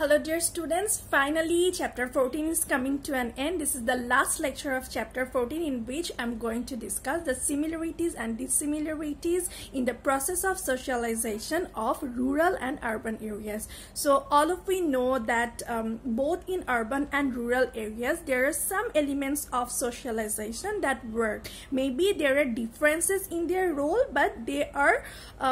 Hello dear students, finally chapter 14 is coming to an end. This is the last lecture of chapter 14 in which I'm going to discuss the similarities and dissimilarities in the process of socialization of rural and urban areas. So all of we know that both in urban and rural areas there are some elements of socialization that work. Maybe there are differences in their role, but they are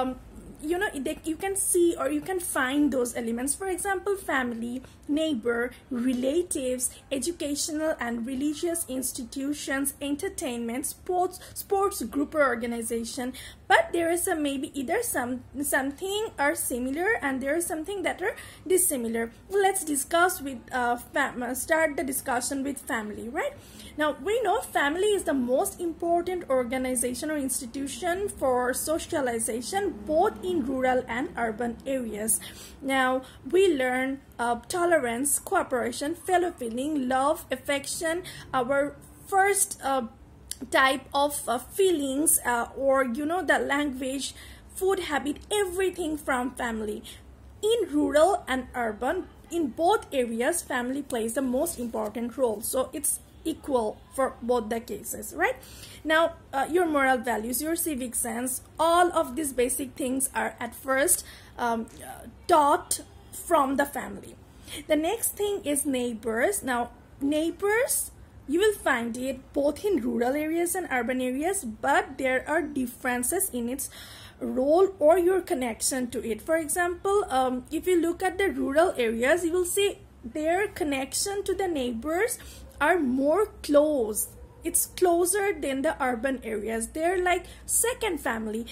you can see or you can find those elements. For example, family, neighbor, relatives, educational and religious institutions, entertainment, sports group or organization. But there is maybe either something are similar and there is something that are dissimilar. Let's discuss with start the discussion with family, right? Now we know family is the most important organization or institution for socialization both in rural and urban areas. Now we learn tolerance, cooperation, fellow feeling, love, affection, our first type of feelings or the language, food habit, everything from family. In rural and urban, in both areas, family plays the most important role. So it's equal for both the cases, right? Now your moral values, your civic sense, all of these basic things are at first taught from the family. The next thing is neighbors. Now neighbors, you will find it both in rural areas and urban areas, but there are differences in its role or your connection to it. For example, if you look at the rural areas, you will see their connection to the neighbors are more close. It's closer than the urban areas. They're like second family.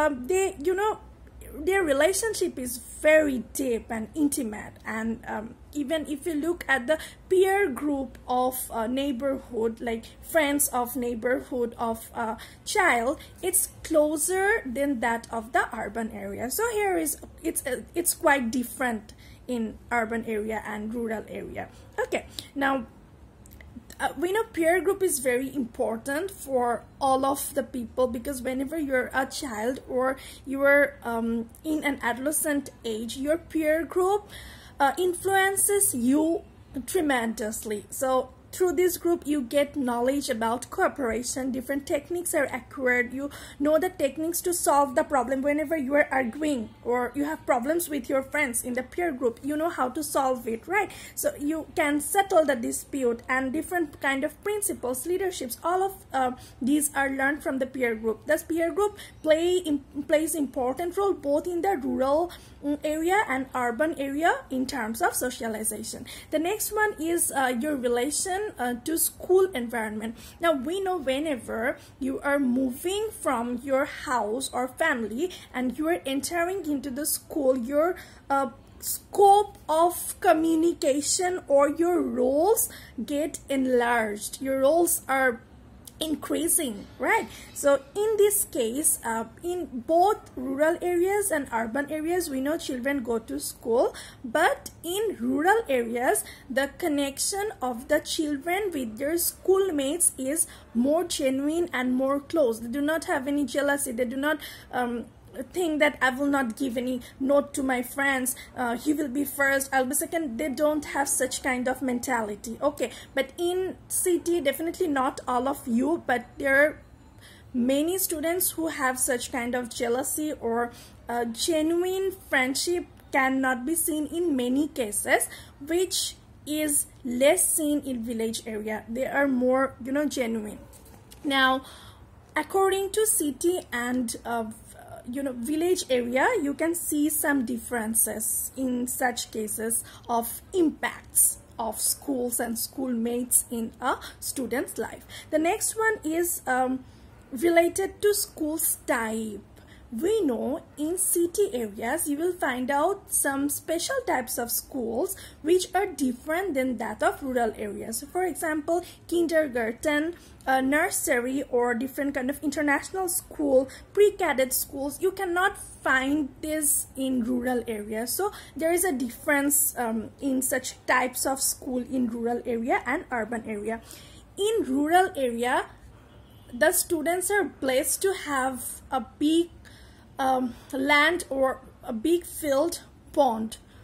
Their relationship is very deep and intimate, and even if you look at the peer group of neighborhood, like friends of neighborhood of child, it's closer than that of the urban area. So here is it's quite different in urban area and rural area. Okay, now we know peer group is very important for all of the people, because whenever you're a child or you're in an adolescent age, your peer group influences you tremendously. So through this group you get knowledge about cooperation, different techniques are acquired, you know the techniques to solve the problem. Whenever you are arguing or you have problems with your friends in the peer group, you know how to solve it, right? So you can settle the dispute, and different kind of principles, leaderships, all of these are learned from the peer group. Thus peer group plays important role both in the rural area and urban area in terms of socialization. The next one is your relation to school environment. Now we know whenever you are moving from your house or family and you are entering into the school, your scope of communication or your roles get enlarged. Your roles are increasing, right? So in this case, in both rural areas and urban areas, we know children go to school, but in rural areas the connection of the children with their schoolmates is more genuine and more close. They do not have any jealousy. They do not think that I will not give any note to my friends, he will be first, I'll be second. They don't have such kind of mentality. Okay, but in city, definitely not all of you, but there are many students who have such kind of jealousy, or genuine friendship cannot be seen in many cases, which is less seen in village area. They are more genuine. Now according to city and village area, you can see some differences in such cases of impacts of schools and schoolmates in a student's life. The next one is related to schools type. We know in city areas you will find out some special types of schools which are different than that of rural areas. So for example, kindergarten, nursery, or different kind of international school, pre-cadet schools, you cannot find this in rural areas. So there is a difference in such types of school in rural area and urban area. In rural area, the students are blessed to have a big land or a big field pond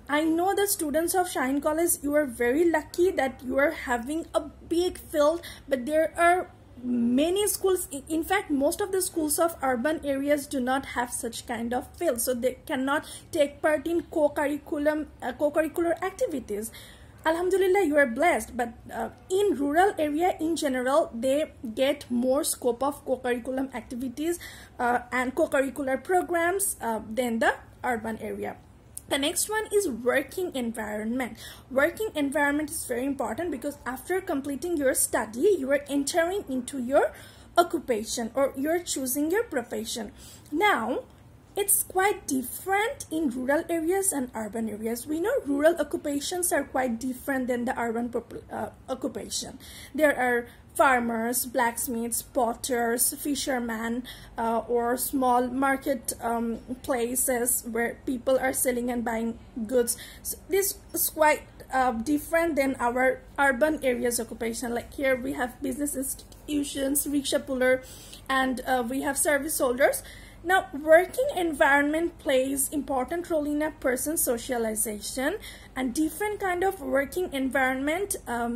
I know the students of Shine College, you are very lucky that you are having a big field, but there are many schools, in fact most of the schools of urban areas do not have such kind of field, so they cannot take part in co-curricular activities. Alhamdulillah, you are blessed, but in rural area in general, they get more scope of co-curriculum activities and co-curricular programs than the urban area. The next one is working environment. Working environment is very important because after completing your study, you are entering into your occupation or you're choosing your profession. Now, it's quite different in rural areas and urban areas. We know rural occupations are quite different than the urban occupation. There are farmers, blacksmiths, potters, fishermen, or small market places where people are selling and buying goods. So this is quite different than our urban areas occupation. Like here we have business institutions, rickshaw puller, and we have service holders. Now, working environment plays important role in a person's socialization, and different kind of working environments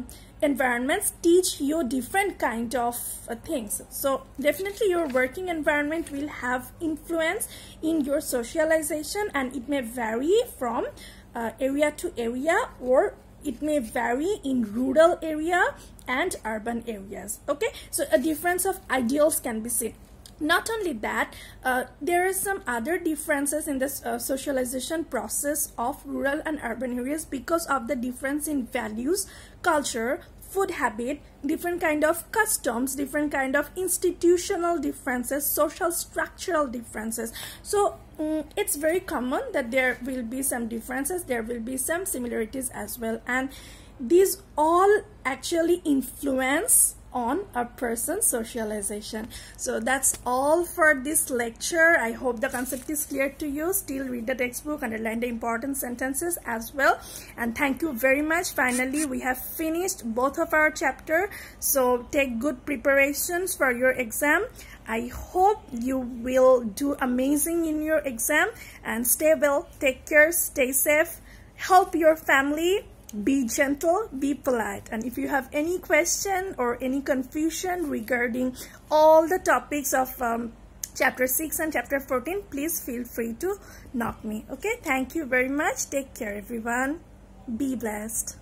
teach you different kind of things. So definitely your working environment will have influence in your socialization, and it may vary from area to area, or it may vary in rural area and urban areas. Okay, so a difference of ideals can be seen. Not only that, there are some other differences in the socialization process of rural and urban areas because of the difference in values, culture, food habit, different kind of customs, different kind of institutional differences, social structural differences. So it's very common that there will be some differences, there will be some similarities as well, and these all actually influence on a person's socialization. So that's all for this lecture. I hope the concept is clear to you. Still read the textbook, underline the important sentences as well, and thank you very much. Finally, we have finished both of our chapter, so take good preparations for your exam. I hope you will do amazing in your exam, and stay well, take care, stay safe, help your family, be gentle, be polite. And if you have any question or any confusion regarding all the topics of chapter 6 and chapter 14, please feel free to knock me. Okay, thank you very much. Take care everyone. Be blessed.